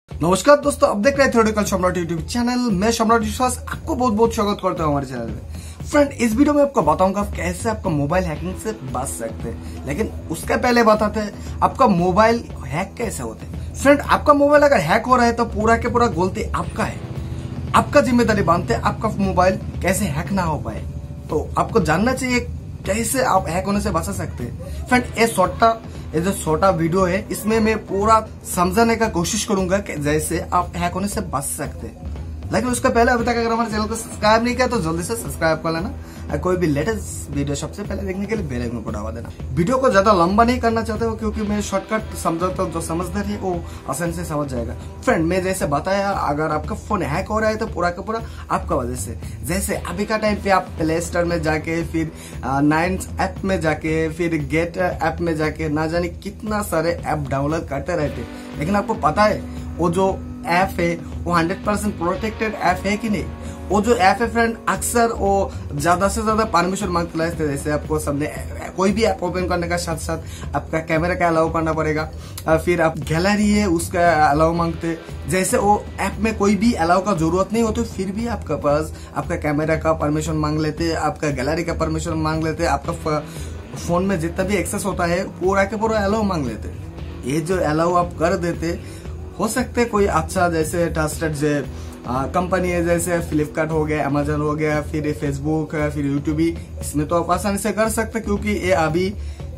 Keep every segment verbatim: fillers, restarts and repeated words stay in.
नमस्कार दोस्तों, अब देख रहे हैं थ्योरेटिकल सम्राट यूट्यूब चैनल। मैं सम्राट विश्वास आपको बहुत बहुत स्वागत करता हूं हमारे चैनल में। फ्रेंड, इस वीडियो में आपको बताऊंगा कैसे आपका मोबाइल हैकिंग से बच सकते हैं, लेकिन उसके पहले बताते हैं आपका मोबाइल हैक कैसे होते हैं। फ्रेंड, आपका मोबाइल अगर हैक हो रहा है तो पूरा के पूरा गलती आपका है। आपका जिम्मेदारी बनते है आपका मोबाइल कैसे हैक ना हो पाए। तो आपको जानना चाहिए कैसे आप हैक होने से बचा सकते हैं। फ्रेंड, ये छोटा ये जो छोटा वीडियो है इसमें मैं पूरा समझाने का कोशिश करूंगा कि जैसे आप हैक होने से बच सकते हैं। लेकिन उसका पहले अभी तक अगर हमारे चैनल को सब्सक्राइब नहीं किया तो जल्दी से सब्सक्राइब कर लेना और कोई भी लेटेस्ट वीडियो सबसे पहले देखने के लिए बेल आइकन को दबा देना। वीडियो को ज्यादा लंबा नहीं करना चाहते हो क्योंकि मैं शॉर्टकट समझाता हूँ, जो समझदार है वो आसानी से समझ जाएगा। फ्रेंड, मैं जैसे बताया, अगर आपका फोन हैक हो रहा है तो पूरा का पूरा आपका वजह से। जैसे अभी का टाइम पे आप प्ले स्टोर में जाके, फिर नाइन ऐप में जाके, फिर गेट ऐप में जाके ना जाने कितना सारे ऐप डाउनलोड करते रहते, लेकिन आपको पता है वो जो ऐप है वो हंड्रेड परसेंट प्रोटेक्टेड ऐप है कि नहीं। वो जो ऐप है फ्रेंड, अक्सर वो ज्यादा से ज्यादा परमिशन मांगता है। जैसे आपको सबने कोई भी ऐप ओपन करने का साथ साथ आपका कैमरा का अलाउ करना पड़ेगा, फिर आप गैलरी है उसका अलाउ मांगते। जैसे वो ऐप में कोई भी अलाउ का जरूरत नहीं होती, फिर भी आपके पास आपका कैमरा का परमिशन मांग लेते, आपका गैलरी का परमिशन मांग लेते, आपका फोन में जितना भी एक्सेस होता है पूरा के पूरा अलाउ मांग लेते। ये जो अलाउ आप कर देते, हो सकते कोई अच्छा जैसे ट्रस्टेड जो कंपनी है, जैसे फ्लिपकार्ट हो गया, अमेजन हो गया, फिर फेसबुक है, फिर यूट्यूब, इसमें तो आप आसानी से कर सकते क्योंकि ये अभी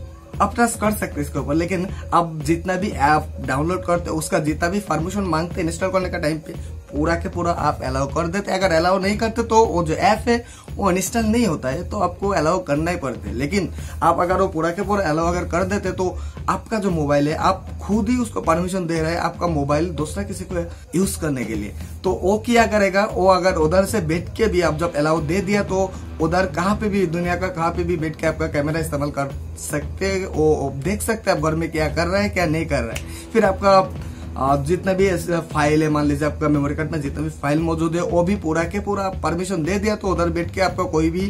आप ट्रस्ट कर सकते इसके ऊपर। लेकिन आप जितना भी ऐप डाउनलोड करते उसका जितना भी परमिशन मांगते इंस्टॉल करने का टाइम पे पूरा के पूरा आप अलाउ कर देते। अगर अलाउ नहीं करते तो वो जो ऐप है वो इंस्टॉल नहीं होता है, तो आपको अलाउ करना ही पड़ता है। लेकिन आप अगर वो पूरा के पूरा अलाउ अगर कर देते तो आपका जो मोबाइल है आप खुद ही उसको परमिशन दे रहे हैं आपका मोबाइल दूसरा किसी को यूज करने के लिए। तो वो क्या करेगा, वो अगर उधर से बैठ के भी आप जब अलाउ दे दिया तो उधर कहाँ पे भी दुनिया का कहाँ पे भी बैठ के आपका कैमरा इस्तेमाल कर सकते, वो देख सकते हैं आप घर में क्या कर रहा है क्या नहीं कर रहा है। फिर आपका जितना भी फाइल है, मान लीजिए आपका मेमोरी कार्ड में जितना भी फाइल मौजूद है वो भी पूरा के पूरा परमिशन दे दिया तो उधर बैठ के आपका कोई भी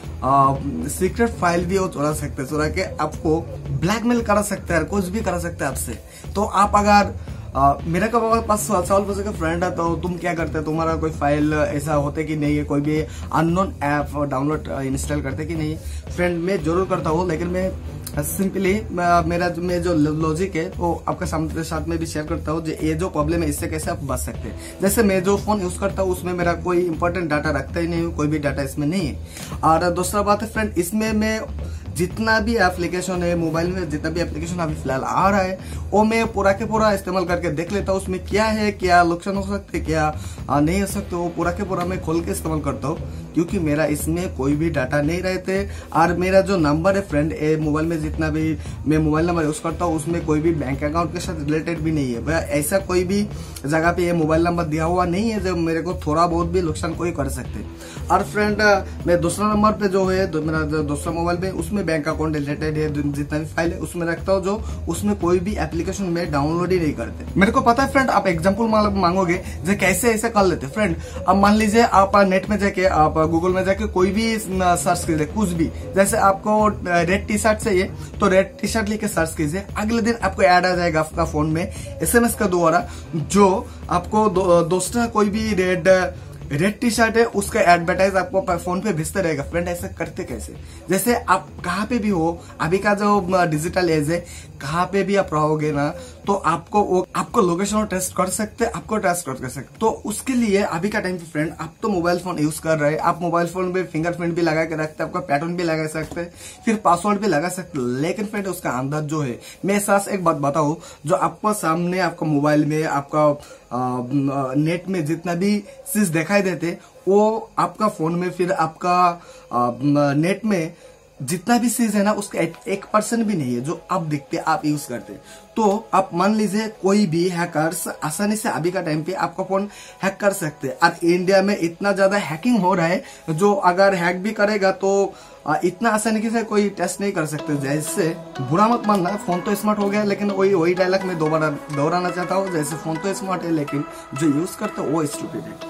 सीक्रेट फाइल भी वो चुरा सकते हैं, चुरा के आपको ब्लैकमेल करा सकते हैं, कुछ भी करा सकते हैं आपसे। तो आप अगर Uh, मेरा का पास सवाल पूछेगा, फ्रेंड है तो तुम क्या करते हैं, तुम्हारा कोई फाइल ऐसा होते कि नहीं है, कोई भी अननोन ऐप डाउनलोड इंस्टॉल करते कि नहीं। फ्रेंड, मैं जरूर करता हूँ, लेकिन मैं सिंपली मेरा मैं जो लॉजिक है वो आपके सामने साथ में भी शेयर करता हूँ। ये जो प्रॉब्लम है इससे कैसे आप बच सकते हैं। जैसे मैं जो फोन यूज करता हूँ उसमें मेरा कोई इंपॉर्टेंट डाटा रखता ही नहीं, कोई भी डाटा इसमें नहीं है। और दूसरा बात है फ्रेंड, इसमें मैं जितना भी एप्लीकेशन है मोबाइल में, जितना भी एप्लीकेशन अभी फिलहाल आ रहा है वो मैं पूरा के पूरा इस्तेमाल करके देख लेता हूँ उसमें क्या है, क्या नुकसान हो सकते, क्या नहीं हो सकते, वो पूरा के पूरा मैं खोल के इस्तेमाल करता हूँ क्योंकि मेरा इसमें कोई भी डाटा नहीं रहते। और मेरा जो नंबर है फ्रेंड, ये मोबाइल में जितना भी मैं मोबाइल नंबर यूज करता हूँ उसमें कोई भी बैंक अकाउंट के साथ रिलेटेड भी नहीं है। ऐसा कोई भी जगह पे ये मोबाइल नंबर दिया हुआ नहीं है जो मेरे को थोड़ा बहुत भी नुकसान कोई कर सकते। और फ्रेंड, मैं दूसरा नंबर पे जो है दो, मेरा जो दूसरा मोबाइल में उसमें बैंक अकाउंट रिलेटेड है, जितना भी फाइल है उसमें रखता हूँ, जो उसमें कोई भी एप्लीकेशन में डाउनलोड ही नहीं करते। मेरे को पता है फ्रेंड, आप एग्जांपल मांगोगे जो कैसे ऐसे कर लेते। फ्रेंड, अब मान लीजिए आप नेट में जाके, आप गूगल में जाके कोई भी सर्च कीजिए, कुछ भी, जैसे आपको रेड टी शर्ट चाहिए तो रेड टी शर्ट लिख के सर्च कीजिए, अगले दिन आपको ऐड आ जाएगा आपका फोन में एसएमएस का द्वारा, जो आपको दूसरा कोई भी रेड रेड टी शर्ट है उसका एडवर्टाइज आपको फोन पे भेजते रहेगा। फ्रेंड, ऐसे करते कैसे, जैसे आप कहाँ पे भी हो, अभी का जो डिजिटल एज है, कहाँ पे भी आप रहोगे ना तो आपको वो आपको लोकेशन टेस्ट कर सकते, आपको टेस्ट कर सकते। तो उसके लिए अभी का टाइम पे फ्रेंड, आप तो मोबाइल फोन यूज कर रहे हैं, आप मोबाइल फोन पे फिंगरप्रिंट भी लगा के रखते हैं, आपका पैटर्न भी लगा सकते हैं, फिर पासवर्ड भी लगा सकते। लेकिन फ्रेंड, उसका अंदाज जो है, मैं साथ एक बात बताऊं, जो आपको सामने आपका मोबाइल में आपका आ, नेट में जितना भी चीज दिखाई देते वो आपका फोन में, फिर आपका आ, नेट में जितना भी चीज है ना उसका एक परसेंट भी नहीं है जो आप देखते आप यूज करते। तो आप मान लीजिए कोई भी हैकर्स आसानी से अभी का टाइम पे आपका फोन हैक कर सकते हैं। और इंडिया में इतना ज्यादा हैकिंग हो रहा है, जो अगर हैक भी करेगा तो इतना आसानी से कोई टेस्ट नहीं कर सकते। जैसे बुरा मत मानना, फोन तो स्मार्ट हो गया, लेकिन वही वही डायलॉग में दोबारा दोहराना चाहता हूँ, जैसे फोन तो स्मार्ट है लेकिन जो यूज करते वो स्टूपिड है।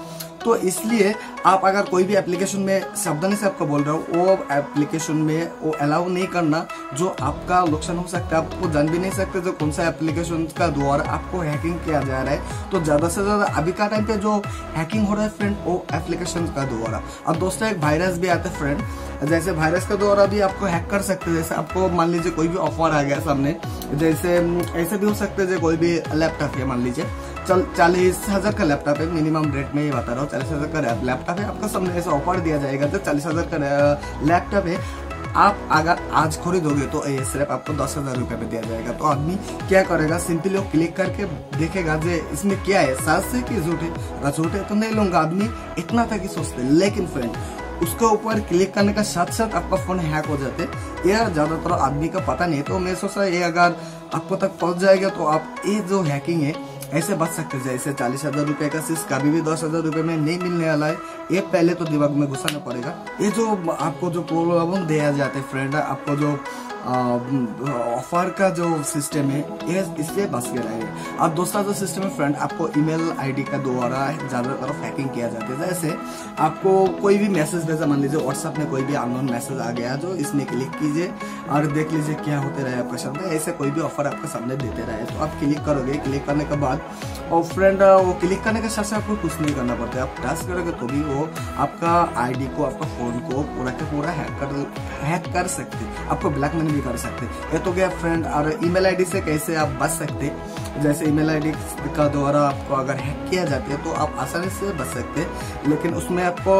तो इसलिए आप अगर कोई भी एप्लीकेशन में सावधानी से आपको बोल रहा हूँ, वो एप्लीकेशन में वो अलाउ नहीं करना जो आपका नुकसान हो सकता है। आपको जान भी नहीं सकते जो कौन सा एप्लीकेशन का द्वारा आपको हैकिंग किया जा रहा है। तो ज्यादा से ज्यादा अभी का टाइम पे जो हैकिंग हो रहा है फ्रेंड, वो एप्लीकेशन का द्वारा। अब दोस्तों एक वायरस भी आता है फ्रेंड, जैसे वायरस का द्वारा भी आपको हैक कर सकते हैं। जैसे आपको मान लीजिए कोई भी ऑफर आ गया सामने, जैसे ऐसे भी हो सकते हैं कोई भी लैपटॉप है, मान लीजिए चल चालीस हजार का लैपटॉप है, मिनिमम रेट में ही बता रहा हूँ, चालीस हजार का लैपटॉप है, आपका सामने ऐसा ऑफर दिया जाएगा जो चालीस हजार का लैपटॉप है, आप अगर आज खरीदोगे तो ये सिर्फ आपको दस हजार रुपए पे दिया जाएगा। तो आदमी क्या करेगा, सिंपली वो क्लिक करके देखेगा जे इसमें क्या है, सच है कि झूठ है। अगर झूठ है तो नहीं लूंगा, आदमी इतना तक ही सोचते। लेकिन फ्रेंड उसके ऊपर क्लिक करने का साथ साथ आपका फोन हैक हो जाते, यह ज्यादातर आदमी का पता नहीं। तो मैं सोच रहा ये अगर आपको तक पहुंच जाएगा तो आप ये जो हैकिंग है ऐसे बच सकते हैं। जैसे चालीस हजार रुपए का चीज कभी भी दस हजार रुपए में नहीं मिलने वाला है, ये पहले तो दिमाग में घुसाना पड़ेगा। ये जो आपको जो प्रलोभन दिया जाता है फ्रेंड, आपको जो ऑफर का जो सिस्टम है ये इससे बच के रहे। अब दूसरा जो सिस्टम है फ्रेंड, आपको ईमेल आईडी का द्वारा ज्यादातर हैकिंग किया जाता है। जैसे आपको कोई भी मैसेज भेजा, मान लीजिए व्हाट्सएप में कोई भी अननोन मैसेज आ गया, जो इसमें क्लिक कीजिए और देख लीजिए क्या होते रहे आपके सामने। ऐसे कोई भी ऑफर आपके सामने देते रहे तो आप क्लिक करोगे, क्लिक करने के बाद और फ्रेंड वो क्लिक करने के साथ साथ आपको कुछ नहीं करना पड़ता है, आप टच करोगे तो भी वो आपका आईडी को, आपका फोन को पूरा का पूरा हैक कर हैक कर सकते, आपको ब्लैकमेल भी कर सकते। ये तो गया फ्रेंड। और ईमेल आईडी से कैसे आप बच सकते, जैसे ईमेल आईडी का द्वारा आपको अगर हैक किया जाता है तो आप आसानी से बच सकते, लेकिन उसमें आपको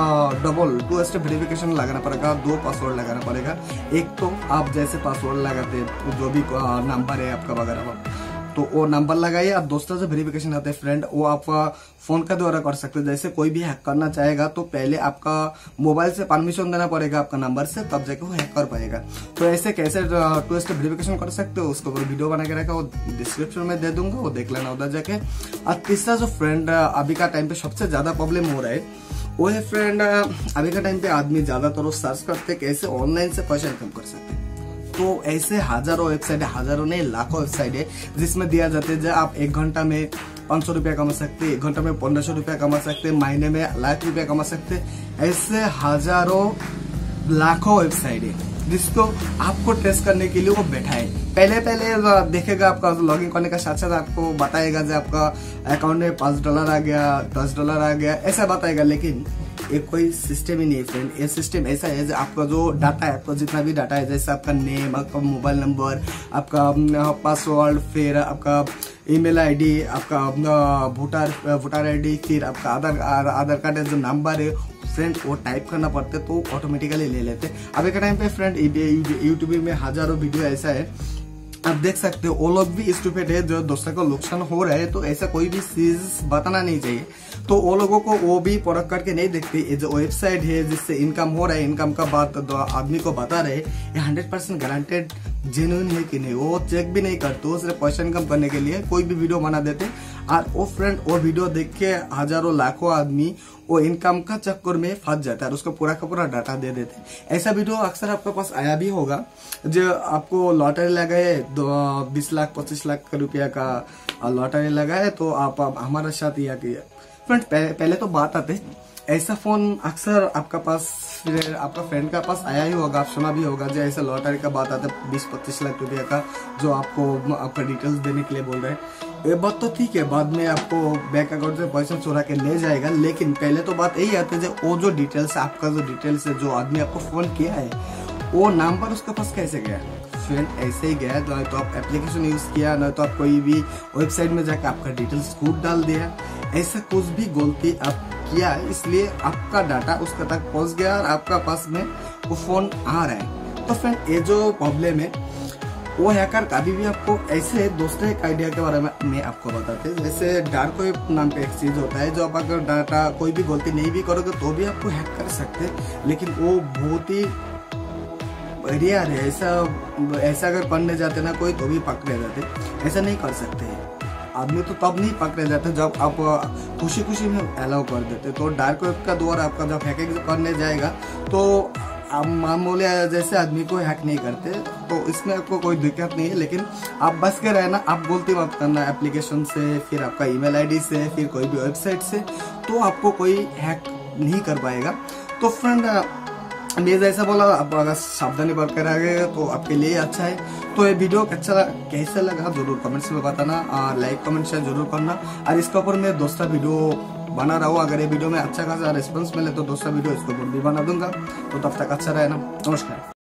डबल टू स्टेप वेरिफिकेशन लगाना पड़ेगा, दो पासवर्ड लगाना पड़ेगा। एक तो आप जैसे पासवर्ड लगाते जो भी नंबर है आपका वगैरह, तो वो नंबर लगाइए। और दूसरा जो वेरिफिकेशन आता है फ्रेंड, वो आप फोन का द्वारा कर सकते हो। जैसे कोई भी हैक करना चाहेगा तो पहले आपका मोबाइल से परमिशन देना पड़ेगा आपका नंबर से, तब जाके वो हैक कर पाएगा। तो ऐसे कैसे टू स्टेप वेरिफिकेशन कर सकते हो, उसको वीडियो बना के रखा, वो डिस्क्रिप्शन में दे दूंगा, वो देख लेना उधर जाके। और तीसरा जो फ्रेंड अभी का टाइम पे सबसे ज्यादा प्रॉब्लम हो रहा है वो है फ्रेंड, अभी का टाइम पे आदमी ज्यादातर सर्च करते कैसे ऑनलाइन से पैसा इनकम कर सकते। तो ऐसे हजारों वेबसाइट है, हजारों नहीं लाखों वेबसाइट है जिसमें दिया जाता है जो आप एक घंटा में पाँच सौ रुपया कमा सकते, एक घंटा में पंद्रह सौ रुपया कमा सकते, महीने में लाख रुपया कमा सकते। ऐसे हजारों लाखों वेबसाइट है जिसको आपको टेस्ट करने के लिए वो बैठा है। पहले पहले देखेगा, आपका लॉगिन करने का साथ साथ आपको बताएगा जो आपका अकाउंट में पांच डॉलर आ गया, दस डॉलर आ गया, ऐसा बताएगा। लेकिन ये कोई सिस्टम ही नहीं है फ्रेंड। ये सिस्टम ऐसा है जो आपका जो डाटा है, आपका जितना भी डाटा है, जैसे आपका नेम, आपका मोबाइल नंबर, आपका पासवर्ड, फिर आपका ईमेल आईडी, आपका वोटर वोटर आईडी, फिर आपका आधार आधार कार्ड जो नंबर है फ्रेंड, वो टाइप करना पड़ता है तो ऑटोमेटिकली ले लेते हैं। अभी के टाइम पे फ्रेंड यूट्यूब में हजारों वीडियो ऐसा है, आप देख सकते हो। वो लोग भी स्टूपिड है जो दूसरे को नुकसान हो रहा है, तो ऐसा कोई भी चीज बताना नहीं चाहिए। तो वो लोगों को वो भी परख करके नहीं देखते। ये जो वेबसाइट है जिससे इनकम हो रहा है, इनकम का बात आदमी को बता रहे, ये हंड्रेड परसेंट गारंटेड जेन्युइन है कि नहीं, वो चेक भी नहीं करते। वो सिर्फ पैसा इनकम करने के लिए कोई भी वीडियो बना देते और वो फ्रेंड वो वीडियो देख के हजारों लाखों आदमी वो इनकम का चक्कर में फंस जाता है और उसको पूरा का पूरा डाटा दे देते। ऐसा वीडियो अक्सर आपके पास आया भी होगा जो आपको लॉटरी लगाए, बीस लाख पच्चीस लाख रुपया का लॉटरी लगाए, तो आप, आप हमारे साथ यह किया फ्रेंड। पहले तो बात आते, ऐसा फोन अक्सर आपका पास, फिर आपका फ्रेंड का पास आया ही होगा, आप सुना भी होगा जो ऐसा लॉटरी का बात आता है बीस पच्चीस लाख रुपया का, जो आपको आपका डिटेल्स देने के लिए बोल रहे हैं। ये बात तो ठीक है, बाद में आपको बैंक अकाउंट से पैसा चुरा के ले जाएगा, लेकिन पहले तो बात यही आती है जो वो जो डिटेल्स है, आपका जो डिटेल्स है, जो आदमी आपको फोन किया है, वो नंबर उसके पास कैसे गया फ्रेंड? ऐसे ही गया, ना तो आप एप्लीकेशन यूज किया, ना तो आप कोई भी वेबसाइट में जाकर आपका डिटेल्स खुद डाल दिया, ऐसा कुछ भी गलती आप किया, इसलिए आपका डाटा उसका तक पहुंच गया और आपका पास में वो फोन आ रहा है। तो फ्रेंड ये जो प्रॉब्लम है, वो हैकर कभी भी आपको ऐसे दूसरे एक आइडिया के बारे में मैं आपको बताते हैं। जैसे डार्क वेब नाम का एक चीज होता है, जो आप अगर डाटा कोई भी गलती नहीं भी करोगे तो भी आपको हैक कर सकते हैं, लेकिन वो बहुत ही रेयर है। ऐसा ऐसा अगर पढ़ने जाते ना कोई तो भी पकड़े जाते, ऐसा नहीं कर सकते हैं आदमी, तो तब नहीं पकड़े जाते जब आप खुशी खुशी में अलाउ कर देते। तो डार्क वेब का द्वारा आपका जब हैकिंग करने जाएगा तो आप मामूली जैसे आदमी को हैक नहीं करते, तो इसमें आपको कोई दिक्कत नहीं है। लेकिन आप बच के रहना, आप गलती मत करना एप्लीकेशन से, फिर आपका ईमेल आईडी से, फिर कोई भी वेबसाइट से, तो आपको कोई हैक नहीं कर पाएगा। तो फ्रेंड मैं जैसा बोला, आप अगर सावधानी बरकरार रहे तो आपके लिए अच्छा है। तो ये वीडियो अच्छा कैसा लगा जरूर कमेंट्स में बताना, और लाइक कमेंट शेयर जरूर करना। और इसके ऊपर मैं दूसरा वीडियो बना रहा हूँ, अगर ये वीडियो में अच्छा खासा रिस्पॉन्स मिले तो दूसरा वीडियो इसके ऊपर भी बना दूंगा। तो तब तक अच्छा रहे ना, नमस्कार।